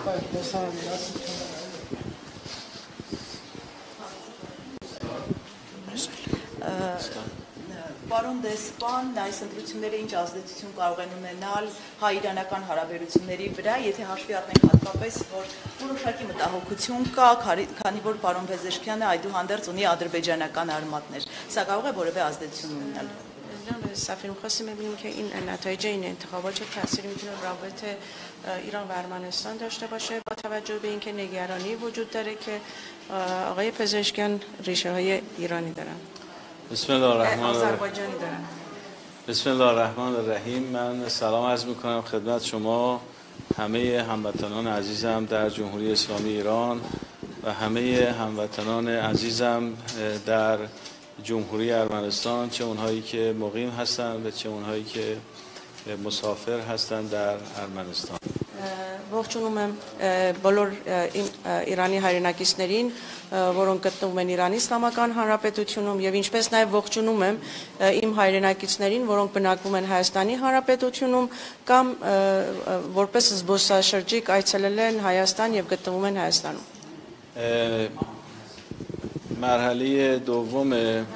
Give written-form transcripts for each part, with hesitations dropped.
Պարոն դեսպան, այս ընտրությունները ինչ ազդեցություն կարող են ունենալ հայ-իրանական հարաբերությունների վրա, եթե հաշվի առնենք հատկապես, որ որոշակի մտահոգություն կա, քանի որ պարոն Փեզեշքյանը այդուհանդերձ ունի ադրբեջանական արմատներ, սա կարող է որևէ ազդեցություն ունենալ։ صفیر می‌خواستیم ببینیم که این نتایج این انتخابات چه تأثیری میتونه رابط ایران و ارمنستان داشته باشه با توجه به اینکه نگرانی وجود داره که آقای پزشکیان ریشه های ایرانی دارن. بسم الله الرحمن آذربایجانی دارن. بسم الله الرحمن الرحیم. من سلام عرض میکنم خدمت شما همه هموطنان عزیزم در جمهوری اسلامی ایران و همه هموطنان عزیزم در جمهوری ارمنستان، چه اونهایی که مقیم هستند و چه اونهایی که مسافر هستند در ارمنستان. Ողջունում եմ բոլոր Իրանի հայրենակիցներին, որոնք գտնվում են Իրանի Իսլամական Հանրապետությունում, եւ ինչպես նաեւ ողջունում եմ իմ հայրենակիցներին, որոնք բնակվում են Հայաստանի Հանրապետությունում կամ որպես զբոսաշրջիկ այցելել են Հայաստան եւ գտնվում են Հայաստանում. مرحله دوم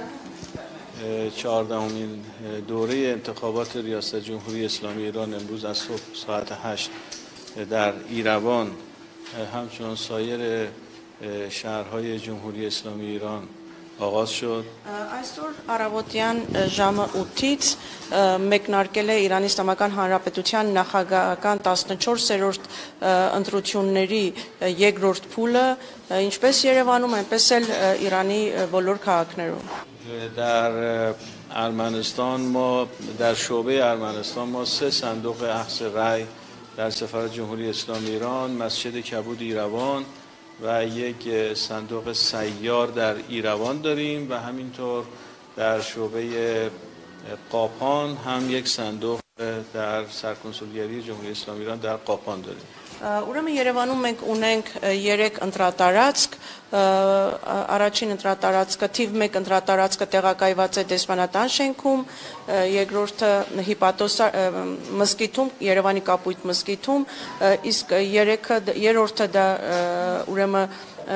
14مین دوره انتخابات ریاست جمهوری اسلامی ایران امروز از صبح ساعت 8 در ایروان همچنان سایر شهرهای جمهوری اسلامی ایران آغاز شد. Այսօր առավոտյան ժամը 8-ից մեկնարկել է Իրանի Իսլամական Հանրապետության նախագահական 14-րդ ընտրությունների երկրորդ փուլը, ինչպես Երևանում, այնպես էլ Իրանի բոլոր քաղաքներում. در ارمنستان ما در شعبه ارمنستان ما 3 صندوق اخذ رأی در سفارت جمهوری اسلامی ایران، مسجد کبود ایروان و یک صندوق سیار در ایروان داریم و همینطور در شعبه قاپان هم یک صندوق در سرکنسولگری جمهوری اسلامی ایران در قاپان داریم. Ուրեմն Երևանում մենք ունենք 3 ընտրատարածք, առաջին ընտրատարածքը թիվ 1 ընտրատարածքը տեղակայված է դեսպանատան շենքում, երկրորդը հիպատոս մզկիթում, Երևանի կապույտ մզկիթում, իսկ երրորդը դա ուրեմն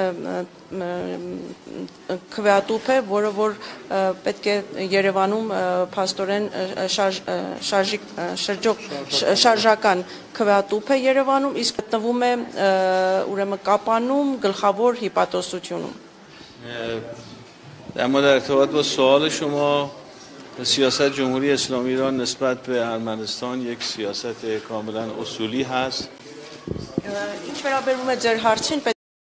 քվեատուփ է, որը որ պետք է Երևանում փաստորեն շարժական քվեատուփ է Երևանում, իսկ գտնվում է ուրեմն Կապանում գլխավոր հիպատոսությունում. اما در ارتباط با سوال شما، سیاست جمهوری اسلامی ایران نسبت به ارمنستان یک سیاست کاملا اصولی هست. Ինչ վերաբերում է ձեր հարցին,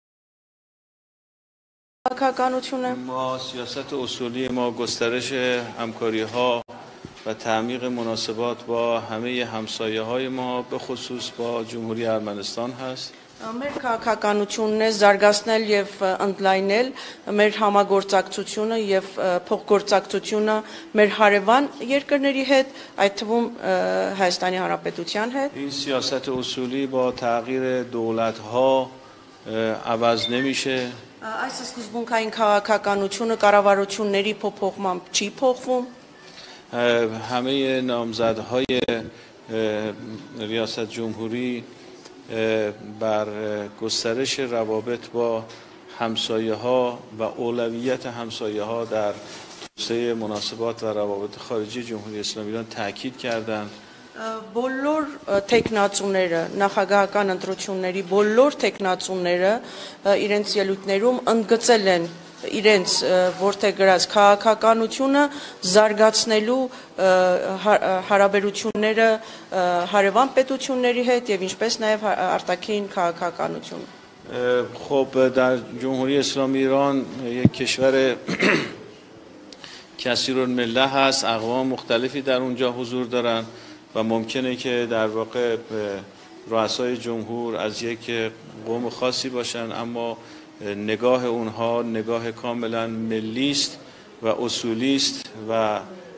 ما سیاست اصولی ما گسترش همکاری ها و تعمیق مناسبات با همه همسایه های ما به خصوص با جمهوری ارمنستان هست. Մեր քաղաքականությունն է զարգացնել եւ ընդլայնել մեր համագործակցությունը եւ փոխգործակցությունը մեր հարևան երկրների հետ, այդ թվում Հայաստանի Հանրապետության հետ. این سیاست اصولی با تغییر دولت ها عوض نمیشه. Այս սկզբունքային քաղաքականությունը կառավարությունների փոփոխմամբ չի փոխվում. همه نامزدهای ریاست جمهوری بر گسترش روابط با همسایه ها و اولویت همسایه ها در توسعه مناسبات و روابط خارجی جمهوری اسلامی ایران تاکید کردند. Բոլոր տեխնացուները, նախագահական ընտրությունների բոլոր տեխնացուները իրենց ելույթներում ընդգծել են իրենց որտեղ գրած քաղաքականությունը զարգացնելու հարաբերությունները հարևան պետությունների հետ եւ ինչպես նաեւ արտաքին քաղաքականություն. خب در جمهوری اسلامی ایران یک کشور کثیرالمله هست، اقوام مختلفی در اونجا حضور دارن و ممکنه که در واقع رؤسای جمهور از یک قوم خاصی باشن، اما نگاه اونها نگاه کاملا ملی است و اصولی است و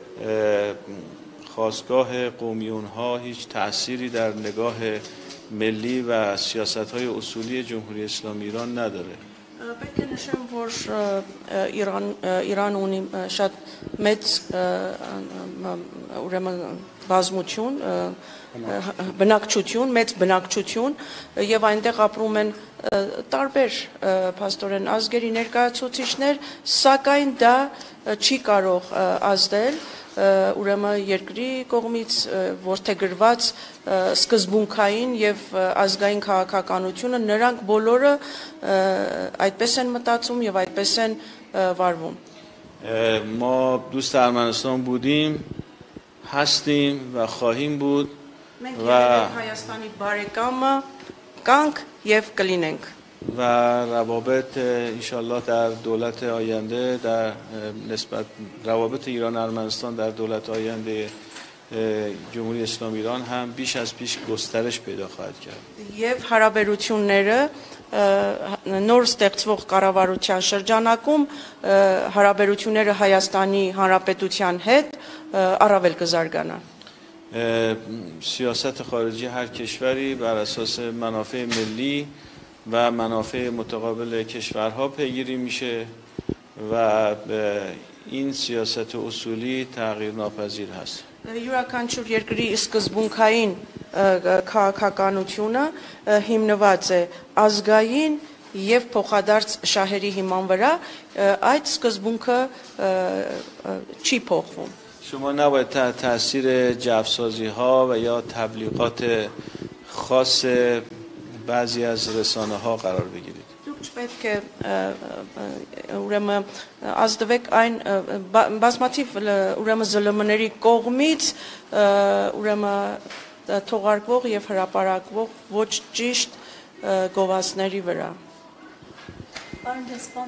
خاستگاه قومی اونها هیچ تأثیری در نگاه ملی و سیاست‌های اصولی جمهوری اسلامی ایران نداره. Պետք է նշեմ, որ Իրան ունի շատ մեծ ուրեմն բազմություն, բնակչություն, մեծ բնակչություն եւ այնտեղ ապրում են տարբեր փաստորեն ազգերի ներկայացուցիչներ, սակայն դա չի կարող ազդել ուրեմն երկրի կողմից որդեգրված սկզբունքային եւ ազգային քաղաքականությունը նրանք բոլորը այդպես են մտածում եւ այդպես են վարվում ما دوست ارمنستان بودیم هستیم و خواهیم بود Մենք Հայաստանի բարեկամը կանք եւ կլինենք و روابط انشالله در دولت آینده در نسبت روابط ایران ارمنستان در دولت آینده جمهوری اسلامی ایران هم بیش از پیش گسترش پیدا خواهد کرد. Եվ հարաբերությունները նոր ստեղծվող կառավարության շրջանակում հարաբերությունները Հայաստանի Հանրապետության հետ առավել կզարգանան. سیاست خارجی هر کشوری بر اساس منافع ملی و منافع متقابل کشورها پیگیری میشه و این سیاست اصولی تغییر ناپذیر هست. Յուրաքանչյուր երկրի սկզբունքային քաղաքականությունը հիմնված է ազգային եւ փոխադարձ շահերի հիման վրա, այդ սկզբունքը չի փոխվում. شما نباید تحت تاثیر جوسازی ها و یا تبلیغات خاص بعضی از رسانه ها قرار بگیرید. Դուք չպետք է ուրեմն ազդվեք այն բազմաթիվ ուրեմն ԶԼՄ-ների կողմից ուրեմն թողարկվող եւ հրապարակվող ոչ ճիշտ գովազդների վրա. Պարոն դեսպան,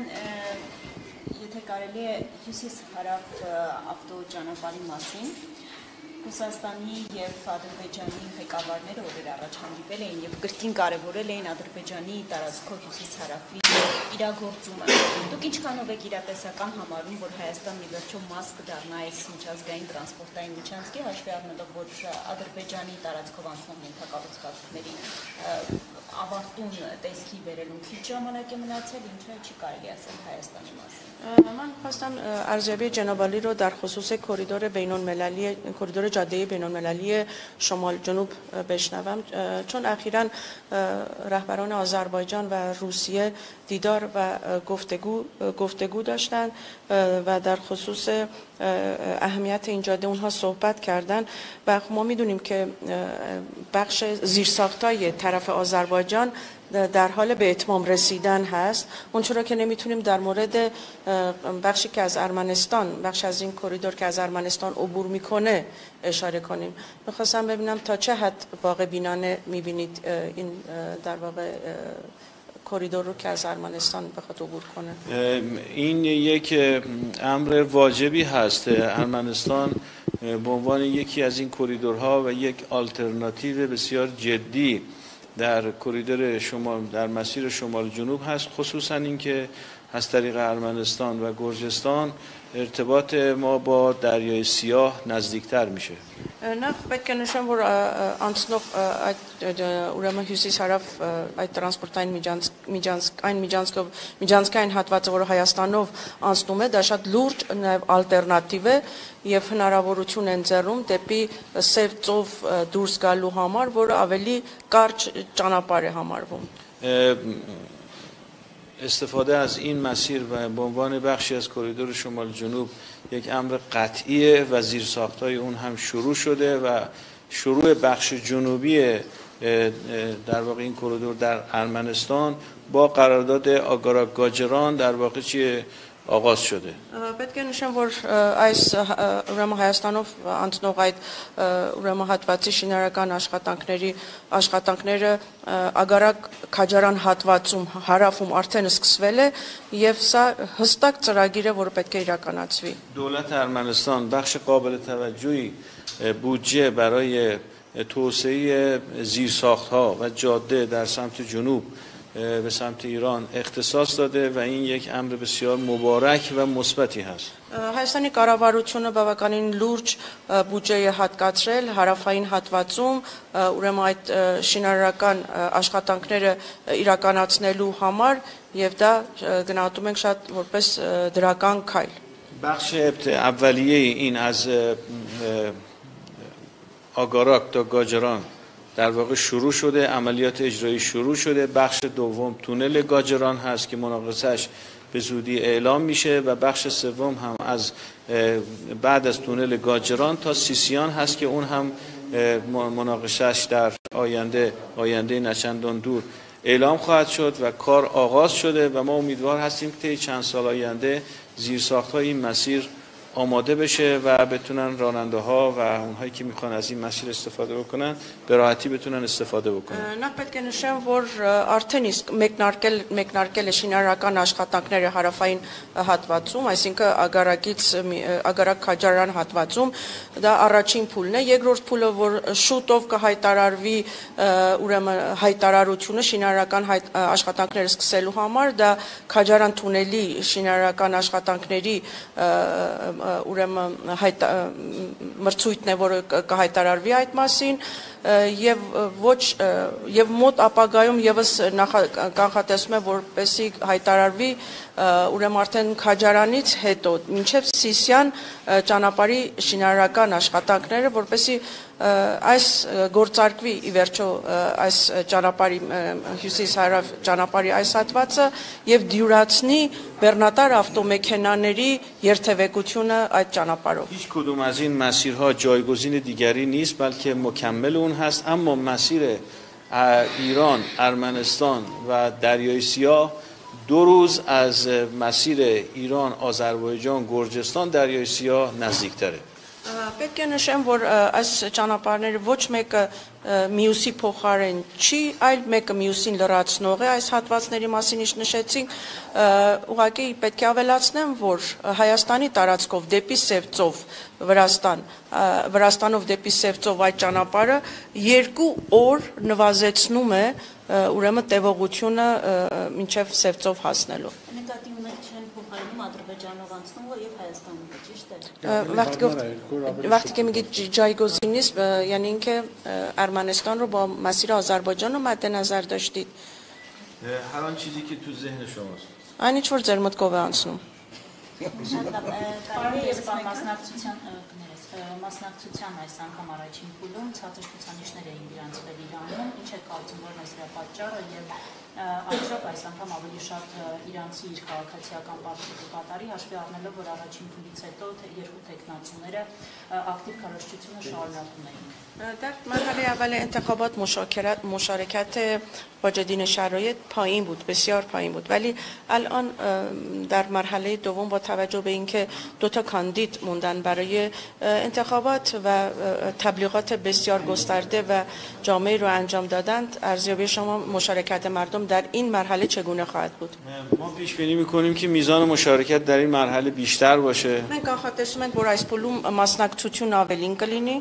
եթե կարելի է հյուսիս-հարավ ավտոճանապարհի մասին Ռուսաստանի եւ Ադրբեջանի ղեկավարները օրեր առաջ հանդիպել էին եւ կրկին կարեւորել էին Ադրբեջանի տարածքով հյուսիս-հարավի իրագործումը։ Դուք ինչքանով եք իրատեսական համարում, որ Հայաստանն ի վերջո մաս կդառնա այս միջազգային տրանսպորտային միջանցքի, հաշվի առնելով, որ Ադրբեջանի տարածքով անցնող ենթակառուցվածքների ավարտուն տեսքի բերելուն քիչ ժամանակ է մնացել, ինչը չի կարելի ասել Հայաստանի մասին։ من خواستم ارزیابی جناب عالی رو در خصوص کوریدور بین‌المللی کوریدور جاده بین‌المللی شمال جنوب بشنوم چون اخیراً رهبران آذربایجان و روسیه دیدار و گفتگو داشتند و در خصوص اهمیت این جاده اونها صحبت کردن و ما میدونیم که بخش زیرساختای طرف آذربایجان در حال به اتمام رسیدن هست اونچرا که نمیتونیم در مورد بخشی که از ارمنستان بخش از این کوریدور که از ارمنستان عبور میکنه اشاره کنیم میخواستم ببینم تا چه حد واقع بینانه میبینید این در واقع کوریدور رو که از ارمنستان بخواد عبور کنه این یک امر واجبی هست ارمنستان به عنوان یکی از این کوریدورها و یک آلترناتیو بسیار جدی در کوریدور شمال در مسیر شمال جنوب هست خصوصا اینکه از طریق ارمنستان و گرجستان ارتباط ما با دریای سیاه نزدیکتر میشه. Նախ պետք է նշեմ, որ անցնող այդ ուրեմն հյուսիս-հարավ այդ տրանսպորտային միջանցքային հատվածը, որը Հայաստանով անցնում է, դա շատ լուրջ նաև ալտերնատիվ է եւ հնարավորություն են ձեռում դեպի Սև ծով դուրս գալու համար, որը ավելի կարճ ճանապարհ է համարվում. استفاده از این مسیر به عنوان بخشی از کوریدور شمال جنوب یک امر قطعیه و زیرساخت‌های اون هم شروع شده و شروع بخش جنوبی در واقع این کوریدور در ارمنستان با قرارداد آگاراگاجران در واقع آغاز شده. Պետք է նշեմ, որ այս ուրեմն Հայաստանով անցնող այդ ուրեմն հատվածի շինարարական աշխատանքները Ագարակ Քաջարան հատվածում հարավում արդեն սկսվել է եւ սա հստակ ծրագիր է, որը պետք է իրականացվի. دولت ارمنستان بخش قابل توجهی بودجه برای توسعه زیرساخت‌ها و جاده در سمت جنوب به سمت ایران اختصاص داده و این یک امر بسیار مبارک و مثبتی هست. Հայաստանի կառավարությունը բավականին լուրջ բյուջե է հատկացրել հարավային հատվածում, ուրեմն այդ շինարարական աշխատանքները իրականացնելու համար եւ դա գնահատում ենք շատ որպես դրական քայլ. بخش اولیه این از آگاراک تا گاجران در واقع شروع شده، عملیات اجرایی شروع شده. بخش دوم تونل گاجران هست که مناقصه‌اش به زودی اعلام میشه و بخش سوم هم از بعد از تونل گاجران تا سیسیان هست که اون هم مناقشه‌اش در آینده نچندان دور اعلام خواهد شد و کار آغاز شده و ما امیدوار هستیم که طی چند سال آینده زیرساخت‌های این مسیر آماده بشه و بتونن راننده ها و اونهایی که میخوان از این مسیر استفاده بکنن به راحتی بتونن استفاده بکنن. Նախ պետք է նշեմ, որ արդեն իսկ մեկնարկել է շինարարական աշխատանքները հարավային հատվածում, այսինքն Ագարակ Քաջարյան հատվածում, դա առաջին փուլն է, երկրորդ փուլը, որ շուտով կհայտարարվի ուրեմն հայտարարությունը շինարարական աշխատանքները սկսելու համար, դա Քաջարյան թունելի շինարարական աշխատանքների ուրեմն մրցույթն է, որը կհայտարարվի այդ մասին եւ մոտ ապագայում եւս կանխատեսում է, որպեսի հայտարարվի ուրեմն արդեն Քաջարանից հետո մինչեւ Սիսիան ճանապարհի շինարարական աշխատանքները, որպեսի այս գործարկվի ի վերջո այս ճանապարհի հյուսիս-հարավ ճանապարհի այս հատվածը եւ դյուրացնի բեռնատար ավտոմեքենաների երթևեկությունը այդ ճանապարհով. هیچ کدوم از این مسیرها جایگزین دیگری نیست بلکه مکمل اون هست. اما مسیر ایران، ارمنستان و دریای سیاه 2 روز از مسیر ایران، آذربایجان، گرجستان، دریای سیاه نزدیکتره. Պետք է նշեմ, որ այս ճանապարհները ոչ մեկը մյուսի փոխարեն չի, այլ մեկը մյուսին լրացնող է. Այս հատվածների մասին ինչ նշեցինք, ուղղակի պետք է ավելացնեմ, որ Հայաստանի տարածքով դեպի Սևծով Վրաստանով դեպի Սևծով այդ ճանապարհը 2 օր նվազեցնում է ուրեմն տևողությունը մինչև Սևծով հասնելու. Նկատի ունեք չեն փոխարինում Ադրբեջանով անցնողը եւ Հայաստանով, ճիշտ է։ Вقتی که میگید جایگزین نیست یعنی اینکه ارمنستان رو با مسیر آذربایجان رو مد نظر داشتید؟ هر آن چیزی که تو ذهن شماست. Այն ինչ որ ձեր մտքով է անցնում. Մասնակցության այս անգամ առաջին փուլում ցածր ցուցանիշներ էին գրանցվել Իրանում, ինչ է կարծում, որ այս դրա պատճառը եւ այժմ այս անգամ ավելի շատ իրանցի իր քաղաքացիական պարտքը կատարի, հաշվի առնելով, որ առաջին փուլից հետո երկու տեխնացուները ակտիվ քարոզչությունը շարունակում էին. در مرحله اول انتخابات مشارکت واجدین شرایط پایین بود، بسیار پایین بود، ولی الان در مرحله دوم با توجه به اینکه 2 تا کاندید موندن برای انتخابات و تبلیغات بسیار گسترده و جامعی رو انجام دادند، ارزیابی شما مشارکت مردم در این مرحله چگونه خواهد بود؟ ما پیش بینی می‌کنیم که میزان مشارکت در این مرحله بیشتر باشه. من կանխատեսում ենք, որ այս փուլում մասնակցությունը ավելին կլինի.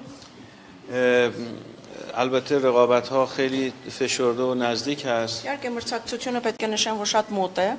البته رقابت ها خیلی فشرده و نزدیک هست. Իհարկե մրցակցությունը պետք է նշեմ, որ շատ մոտ է.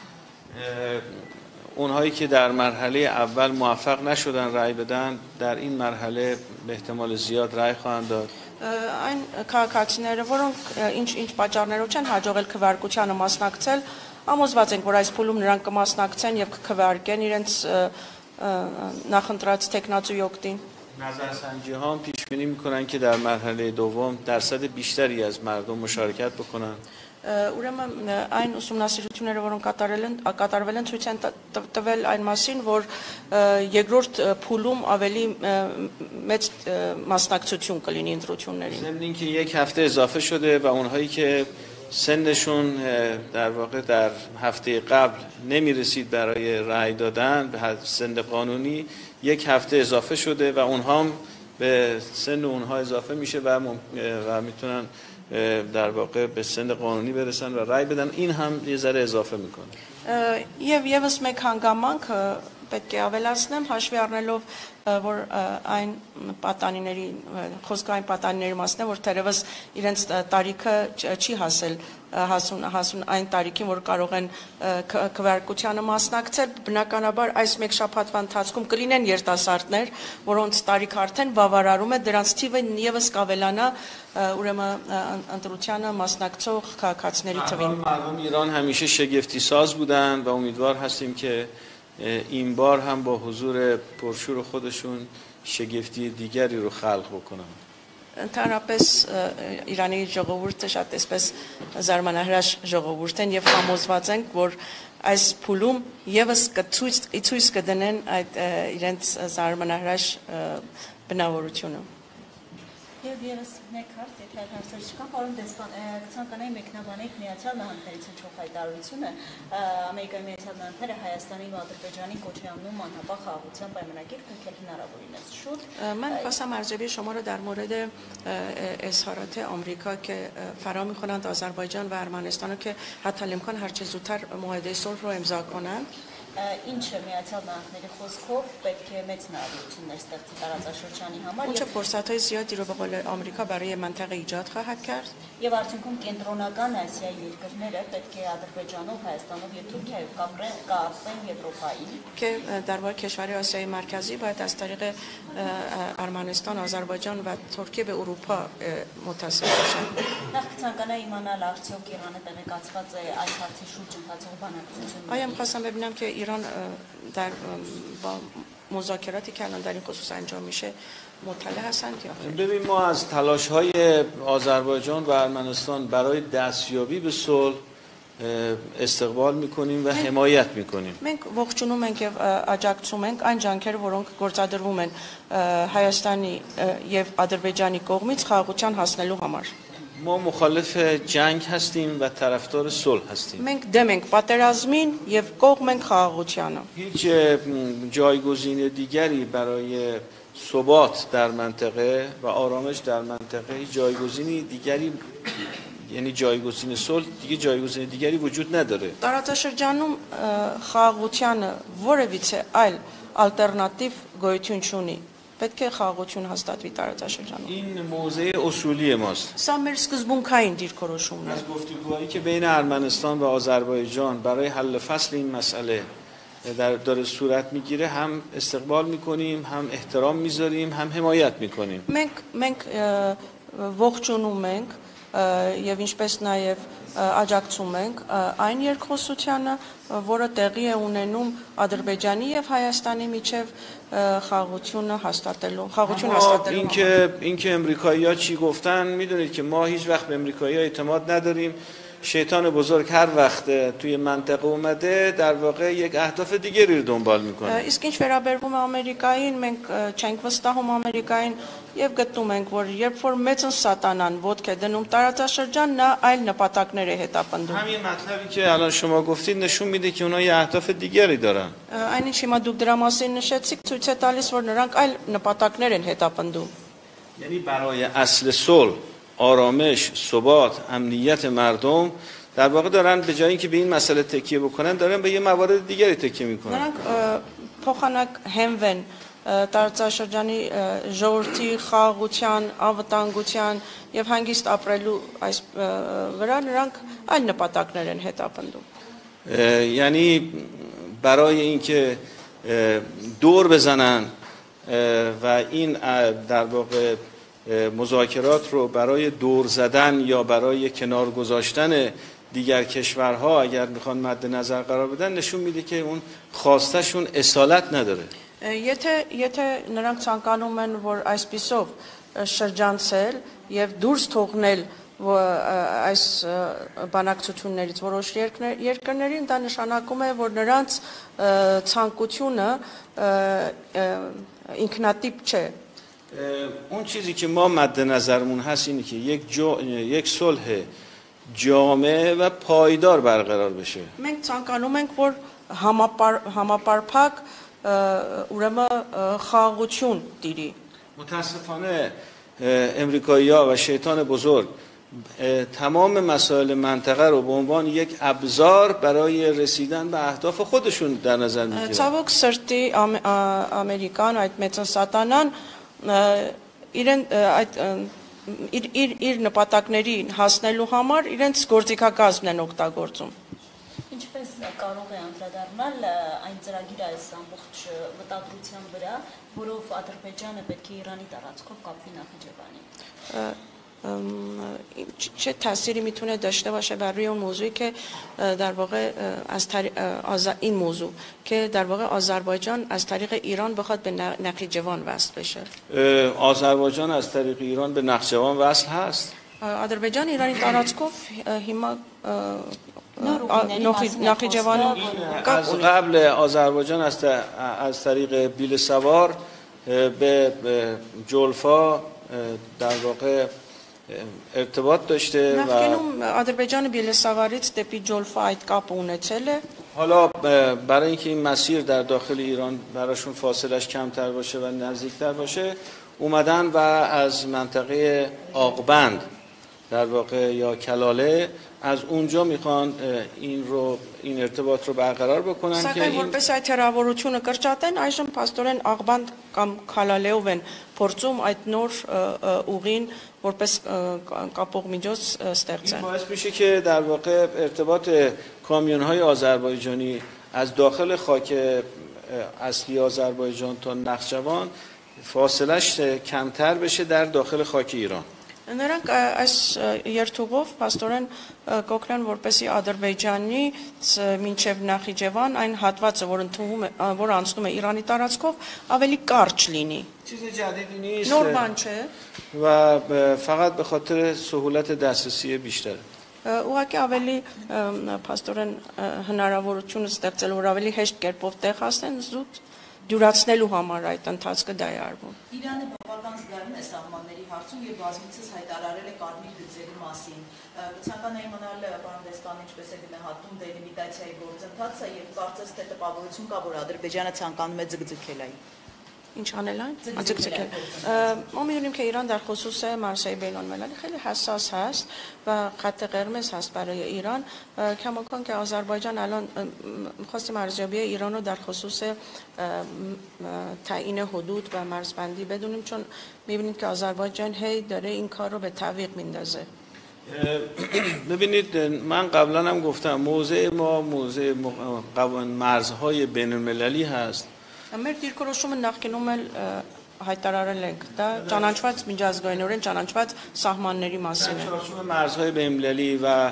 اونهایی که در مرحله اول موفق نشدن رأی بدن در این مرحله به احتمال زیاد رأی خواهند داد. Այն քաղաքացիները, որոնք ինչ պատճառներով չեն հաջողել քվեարկությանը մասնակցել, ամոզված ենք, որ այս փուլում նրանք կմասնակցեն եւ կքվեարկեն իրենց նախընտրած տեխնացուի օգտին. نظرسنجی ها پیش بینی میکنن که در مرحله دوم درصد بیشتری از مردم مشارکت بکنن. Ուրեմն այն ուսումնասիրությունները, որոնք կատարվել են, ցույց են տվել այն մասին, որ երկրորդ փուլում ավելի մեծ մասնակցություն կլինի ընտրություններին. ضمن اینکه یک هفته اضافه شده و اونهایی که سنشون در واقع در هفته قبل نمیرسید برای رأی دادن به سن قانونی 1 هفته اضافه شده و اونها هم به سن اونها اضافه میشه و میتونن در واقع به سن قانونی برسن و رأی بدن. این هم یه ذره اضافه میکنه. Եվ եւս մեկ հանգամանք պետք է ավելացնեմ, հաշվի առնելով, որ այն պատանիների, խոսքային պատանիների մասն է, որ թերևս իրենց տարիքը չի հասուն այն տարիքին, որ կարող են քվեարկությանը մասնակցել, բնականաբար այս մեկ շաբաթվա ընթացքում կլինեն երիտասարդներ, որոնց տարիքը արդեն բավարարում է, դրանց թիվը ևս կավելանա ուրեմն ընտրությանը մասնակցող քաղաքացիների թվին. مردم ایران همیشه شگفتی ساز بودن و امیدوار هستیم که این بار هم با حضور پرشور خودشون شگفتی دیگری رو خلق بکنن. Ընդհանրապես Իրանի ժողովուրդը շատ այսպես զարմանահրաշ ժողովուրդ են եւ համոզված ենք, որ այս փուլում եւս ցույց կդնեն այդ իրենց զարմանահրաշ բնավորությունը. Եվ ևս մեկ հարց, եթե այդ հարցեր չկան, պարոն դեսպան, ցանկանայի մեկնաբանեք Միացյալ Նահանգներից հնչող հայտարարությունը, Ամերիկայի Միացյալ Նահանգները Հայաստանի ու Ադրբեջանի կոչ է անում անհապաղ խաղաղության պայմանագիր կնքել հնարավորինս շուտ. من خواستم ارزیابی شما رو در مورد اظهارات آمریکا که فرا می‌خوانند آذربایجان و ارمنستان رو که حتی الامکان هر چه زودتر معاهده صلح رو امضا کنند. Ինչը Միացյալ Նահանգների խոսքով պետք է մեծ հնարավորություններ ստեղծի տարածաշրջանի համար اون چه فرصت‌های زیادی رو به قول آمریکا برای منطقه ایجاد خواهد کرد. եւ արդյունքում կենտրոնական Ասիայի երկրները պետք է Ադրբեջանով, Հայաստանով եւ Թուրքիայով կապրեն Եվրոպային. که در واقع کشورهای آسیای مرکزی باید از طریق ارمنستان، آذربایجان و ترکیه به اروپا متصل بشن. Նախ կցանկանայի իմանալ արդյոք Իրանը տեղեկացված է այս հարցի շուրջ ընթացող բանակցությունների. آیا می‌خواستم ببینم که ایران در با مذاکراتی که الان در این خصوص انجام میشه مطلع هستند یا خیر؟ ببین ما از تلاش‌های آذربایجان و ارمنستان برای دستیابی به صلح استقبال می‌کنیم و حمایت می‌کنیم. Մենք ողջունում ենք եւ աջակցում ենք այն ջանքերը, որոնք գործադրվում են Հայաստանի եւ Ադրբեջանի կողմից խաղաղության հասնելու համար. ما مخالف جنگ هستیم و طرفدار صلح هستیم. Մենք դեմ ենք պատերազմին եւ կողմ ենք խաղաղությանը. هیچ جایگزین دیگری برای ثبات در منطقه و آرامش در منطقه هیچ جایگزینی دیگری یعنی جایگزین صلح دیگه جایگزین دیگری وجود نداره. Տարածաշրջանում խաղաղությանը որևիցե այլ ալտերնատիվ գոյություն չունի. Պետք է խաղաղություն հաստատվի տարածաշրջանում. این موضع اصولی ماست. Սա մեր սկզբունքային դիրքորոշումն է. از گفتگوهایی که بین ارمنستان و آذربایجان برای حل فصل این مسئله داره صورت میگیره هم استقبال میکنیم هم احترام میذاریم هم حمایت میکنیم. Մենք ողջունում ենք եւ ինչպես նաեւ աջակցում ենք այն երկխոսությանը, որը տեղի է ունենում Ադրբեջանի եւ Հայաստանի միջև խաղաղություն հաստատելու. اینکه امریکایی‌ها چی گفتن میدونید که ما هیچ وقت به امریکایی‌ها اعتماد نداریم. شیطان بزرگ هر وقت توی منطقه اومده در واقع یک اهداف دیگری رو دنبال میکنه. Իսկ ինչ վերաբերվում է Ամերիկային, մենք չենք վստահում Ամերիկային եւ գտնում ենք, որ երբ որ մեծն սատանան ոտք է դնում տարածաշրջան, նա այլ նպատակներ է հետապնդում. همین مطلبی که الان شما گفتید نشون میده که اونها یه اهداف دیگری دارن. Այնինչ հիմա դուք դրա մասին նշեցիք, ցույց է տալիս, որ նրանք այլ նպատակներ են հետապնդում. یعنی برای اصل صلح، آرامش، ثبات، امنیت مردم در واقع دارن به جای اینکه به این مسئله تکیه بکنن دارن به یه موارد دیگری تکیه میکنن. Նրանք փոխանակ հենվեն տարածաշրջանի ժողովրդի խաղաղության, անվտանգության եւ հանգիստ ապրելու այս վրա նրանք այլ նպատակներ են հետապնդում. یعنی برای اینکه دور بزنن و این در واقع مذاکرات رو برای دور زدن یا برای کنار گذاشتن دیگر کشورها اگر میخوان مد نظر قرار بدن نشون میده که اون خواستشون اصالت نداره. Եթե նրանք ցանկանում են, որ այսպիսով շրջանցել եւ դուրս թողնել այս բանակցություններից որոշ երկրներին, դա նշանակում է, որ նրանց ցանկությունը ինքնատիպ չէ. اون چیزی که ما مد نظرمون هست اینه که یک صلح جامع و پایدار برقرار بشه. Մենք ցանկանում ենք, որ համապարփակ ուրեմն խաղաղություն տիրի. متاسفانه امریکایی‌ها و شیطان بزرگ تمام مسائل منطقه رو به عنوان یک ابزار برای رسیدن به اهداف خودشون در نظر میگیرن. Ցավոք սրտի ամերիկան այդ մեծասատանան իրեն այդ իր նպատակներին հասնելու համար իրենց գործիքակազմն են օգտագործում։ Ինչպես կարող է անդրադառնալ այն ծրագիրը այս ամբողջ վտադրության վրա, որով Ադրբեջանը պետք է Իրանի տարածքով կապվի Նախիջևանի։ چه تأثیری میتونه داشته باشه بر روی اون موضوعی که در واقع از این موضوع که در واقع آذربایجان از طریق ایران بخواد به نخجوان وصل بشه؟ آذربایجان از طریق ایران به نخجوان وصل هست. آذربایجان ایرانی տարածքով հիմա نخجوان از قبل آذربایجان از طریق بیل سوار به جولفا در واقع ارتباط داشته و آذربایجان بیلساواریت دپی جولفا այդ կապը ունեցել է. حالا برای اینکه این مسیر در داخل ایران براشون فاصلش کمتر باشه و نزدیکتر باشه اومدن و از منطقه آقبند در واقع یا کلاله از اونجا میخوان این ارتباط رو برقرار بکنن که این որպես այդ հեռավորությունը կրճատեն այժմ փաստորեն Աղբանդ կամ Քալալեով են փորձում այդ նոր ուղին որպես կապող միջոց ստեղծեն. این باعث میشه که در واقع ارتباط کامیون‌های آذربایجانی از داخل خاک اصلی آذربایجان تا نخجوان فاصلش کمتر بشه در داخل خاک ایران. Նրանք այս երթուղով փաստորեն կօգնեն որպեսի Ադրբեջանի մինչև Նախիջևան այն հատվածը, որ անցնում է Իրանի տարածքով, ավելի կարճ լինի. چیز جدیدی نیست. Նոր բան չէ. و فقط به خاطر سهولت دسترسی بیشتر. Ուղղակի ավելի փաստորեն հնարավորություն ստեղծելու որ ավելի հեշտ կերպով տեղ հասնեն զուտ դյուրացնելու համար այդ ընթացքը դա է արվում։ Իրանը բավական զգալին է սահմանների հարցում եւ բազմիցս հայտարարել է կարմիր գծերի մասին։ Ցանկանայի իմանալ պարոն Դեսպան ինչպես է գնահատում դելիմիտացիայի գործընթացը եւ կարծես թե տպավորություն կա որ Ադրբեջանը ցանկանում է ձգձգել այն։ Ինչ անել այն? Ձգձգել։ ما می‌دونیم که ایران در خصوص مرزهای بین‌المللی خیلی حساس هست و خط قرمز هست برای ایران کماکان که آذربایجان الان می‌خواستیم ارزیابی ایران رو در خصوص تعیین حدود و مرزبندی بدونیم چون می‌بینید که آذربایجان هی داره این کار رو به تعویق میندازه. ببینید من قبلا هم گفتم موضع ما موضع مرزهای بین‌المللی هست. Մեր դիրքորոշումը նախկինում էլ հայտարարել ենք դա ճանաչված միջազգայինորեն ճանաչված սահմանների մասին է. چارچوب مرزهای بین‌المللی و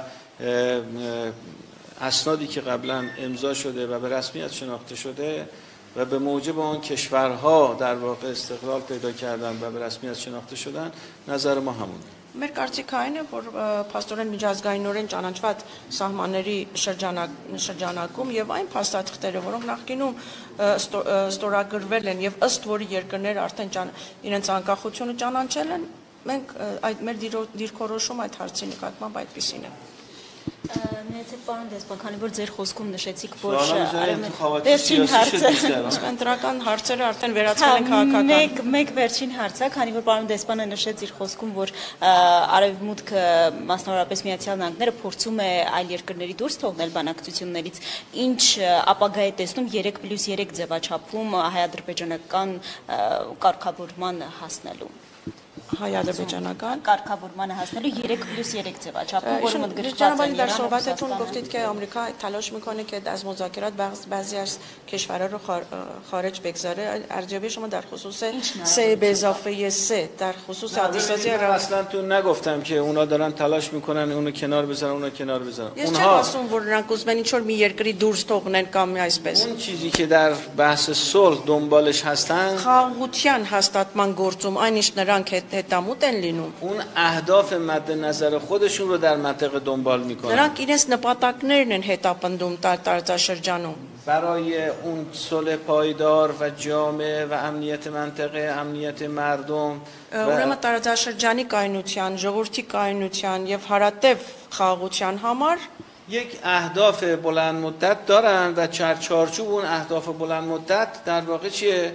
اسنادی که قبلا امضا شده و به رسمیت شناخته شده و به موجب آن کشورها در واقع استقلال پیدا کردن و به رسمیت شناخته شدن نظر ما همون. Մեր կարծիքը այն է, որ փաստորեն միջազգայինորեն ճանաչված սահմանների շրջանակում եւ այն փաստաթղթերը, որոնք նախկինում ստորագրվել են եւ ըստ որի երկրները արդեն իրենց անկախությունը ճանաչել են, մենք այդ մեր դիրքորոշում այդ հարցի նկատմամբ այդպեսին է. Ներեցեք պարոն Դեսպան, քանի որ ձեր խոսքում նշեցիք, որ վերջին ընտրական հարցերը արդեն վերածվել են քաղաքական։ Մեկ վերջին հարց է, քանի որ պարոն Դեսպանը նշեց իր խոսքում, որ Արևմուտքը, մասնավորապես Միացյալ Նահանգները փորձում է այլ երկրների դուրս թողնել բանակցություններից, ինչ ապագա է տեսնում 3+3 ձևաչափում հայ-ադրբեջանական կարգավորման հասնելու։ Հայ-ադրբեջանական կարգավորմանը հասնելու 3+3 ձևաչափում, որը متگرفت در صحبتتون گفتید که آمریکا تلاش میکنه که از مذاکرات بعضی از کشورها رو خارج بگذاره. ارزیابی شما در خصوص 3+3 در خصوص عادی‌سازی اصلا تو نگفتم که اونا دارن تلاش میکنن اونو کنار بذارن اونا کنار بذارن. اونها երկրի դուրս թողնեն կամ այսպես اون چیزی که در بحث صلح دنبالش هستن խաղաղության հաստատման գործում այնիշ նրանք հետամուտ են լինում. اون اهداف مد نظر خودشون رو در منطقه دنبال میکنن. նրանք իրենց նպատակներն են հետապնդում տարածաշրջանում. برای اون صلح پایدار و جامع و امنیت منطقه، امنیت مردم ուրեմն տարածաշրջանի կայունության, ժողովրդի կայունության եւ հարատև խաղաղության համար یک اهداف بلند مدت دارن و چارچوب اون اهداف بلند مدت در واقع چیه؟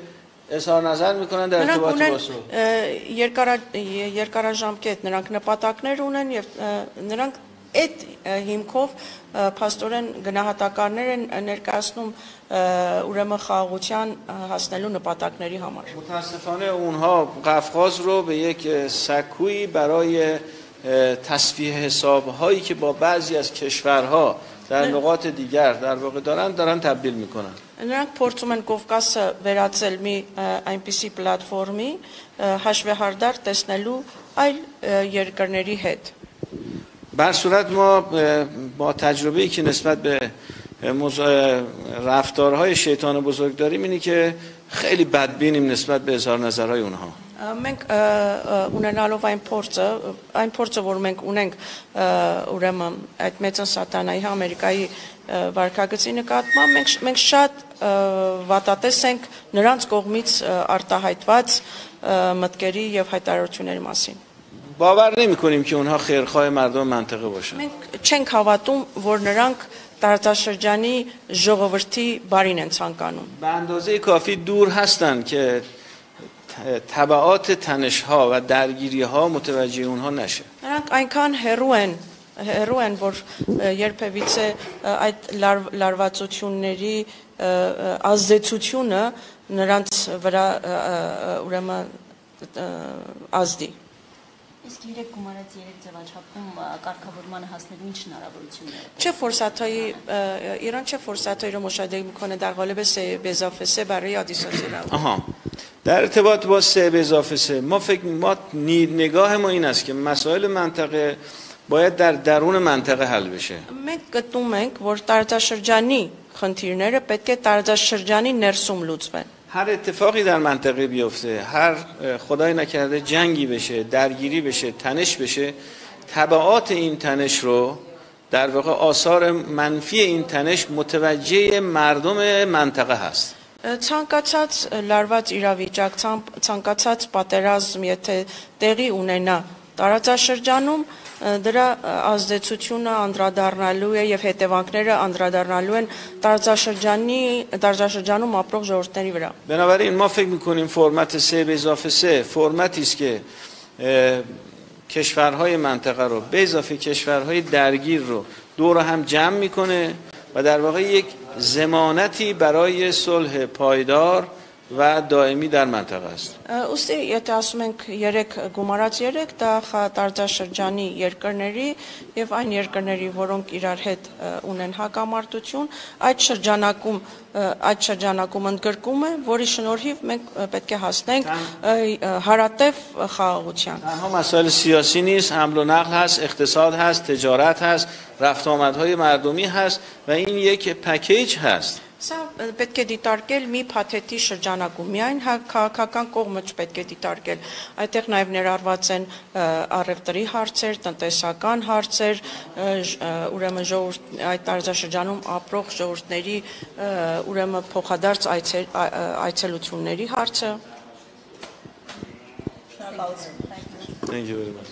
اظهار نظر میکنن در Նրանք ارتباط با ունեն صلح. երկարաժամկետ նրանք նպատակներ ունեն եւ նրանք այդ հիմքով փաստորեն գնահատականներ են ներկայացնում ուրեմն խաղաղության հասնելու նպատակների համար։ متاسفانه اونها قفقاز رو به یک سکویی برای تصفیه حساب‌هایی که با بعضی از کشورها در نقاط دیگر در واقع دارن تبدیل میکنن. Նրանք փորձում են Կովկասը վերածել մի այնպիսի պլատֆորմի հաշվեհարդար տեսնելու այլ երկրների հետ։ بر صورت ما با تجربه‌ای که نسبت به رفتارهای شیطان بزرگ داریم اینی که خیلی بدبینیم نسبت به اظهار نظرهای اونها. Մենք ունենալով այն փորձը, որ մենք ունենք ուրեմն այդ մեծն սատանայի Ամերիկայի վարկագծի նկատմամբ, մենք շատ վատատես ենք նրանց կողմից արտահայտված մտքերի եւ հայտարարությունների մասին։ باور نمی‌کنیم که اونها خیرخواه مردم منطقه باشن. Մենք չենք հավատում, որ նրանք տարածաշրջանի ժողովրդի բարին են ցանկանում։ به اندازه کافی دور هستن که تبعات تنش‌ها و درگیری‌ها متوجه اونها نشه. Նրանք այնքան հեռու են, որ երբևիցե այդ լարվածությունների ազդեցությունը նրանց վրա ուրեմն ազդի։ Իսկ 3 գումարած 3 ձևաչափում կարգավորմանը հասնելու ինչ հնարավորություններ է։ چه فرصت‌هایی ایران چه فرصت‌هایی رو مشاهده می‌کنه در قالب 3 به اضافه 3 برای آدیسازی رو؟ در ارتباط با 3 به اضافه 3 ما نگاه ما این است که مسائل منطقه باید در درون منطقه حل بشه. Մենք գտնում ենք, որ տարածաշրջանի խնդիրները պետք է տարածաշրջանի ներսում լուծվեն։ هر اتفاقی در منطقه بیفته، هر خدای نکرده جنگی بشه، درگیری بشه، تنش بشه، تبعات این تنش رو در واقع آثار منفی این تنش متوجه مردم منطقه هست. Ցանկացած լարված իրավիճակ, ցանկացած պատերազմ, եթե տեղի ունենա տարածաշրջանում, դրա ազդեցությունը անդրադառնալու է եւ հետևանքները անդրադառնալու են տարածաշրջանում ապրող ժողովուրդների վրա։ بنابراین ما فکر می‌کنیم فرمت 3 به اضافه 3 فرمتی است که کشورهای منطقه رو به اضافه کشورهای درگیر رو دور هم جمع میکنه و در واقع یک ضمانتی برای صلح پایدار و دائمی در منطقه است. Ուստի եթե ասում ենք 3 գումարած 3 դա տարածաշրջանի երկրների եւ այն երկրների, որոնք իրար հետ ունեն հակամարտություն, այդ շրջանակում ընդգրկում է, որի շնորհիվ մենք պետք է հասնենք հարատև խաղաղության։ تنها مسائل سیاسی نیست، حمل و نقل هست، اقتصاد هست، تجارت هست، رفت آمدهای مردمی هست و این یک پکیج هست. Սա պետք է դիտարկել մի փաթեթի շրջանակում, միայն քաղաքական կողմը չպետք է դիտարկել։ Այդտեղ նաև ներառված են առևտրի հարցեր, տնտեսական հարցեր, ուրեմն այդ տարածաշրջանում ապրող ժողովուրդների ուրեմն փոխադարձ այցելությունների հարցը։ Thank you very much.